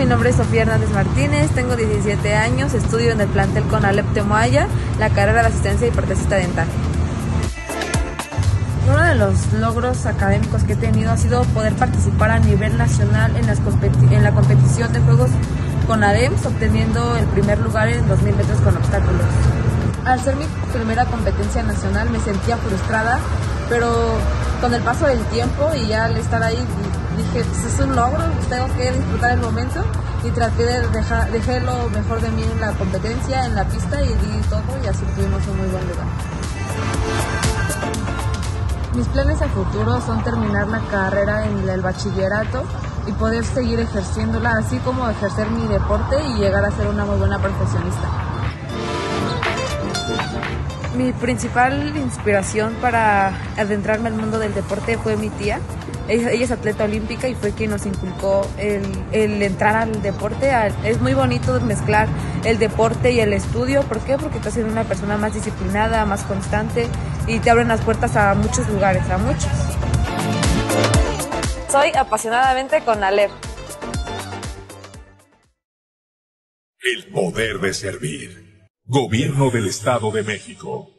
mi nombre es Sofía Hernández Martínez, tengo 17 años, estudio en el plantel Conalep Temoaya, la carrera de asistencia y protesista dental. Uno de los logros académicos que he tenido ha sido poder participar a nivel nacional en la competición de Juegos CONADEMS, obteniendo el primer lugar en 2000 metros con obstáculos. Al ser mi primera competencia nacional me sentía frustrada, pero con el paso del tiempo y ya al estar ahí dije, pues es un logro, tengo que disfrutar el momento, y traté de dejar lo mejor de mí en la competencia, en la pista, y di todo, y así tuvimos un muy buen lugar. Mis planes a futuro son terminar la carrera en el bachillerato y poder seguir ejerciéndola, así como ejercer mi deporte y llegar a ser una muy buena profesionista. Mi principal inspiración para adentrarme al mundo del deporte fue mi tía. Ella es atleta olímpica y fue quien nos inculcó el entrar al deporte. Es muy bonito mezclar el deporte y el estudio. ¿Por qué? Porque te hacen una persona más disciplinada, más constante, y te abren las puertas a muchos lugares, a muchos. Soy apasionadamente Conalep. El poder de servir. Gobierno del Estado de México.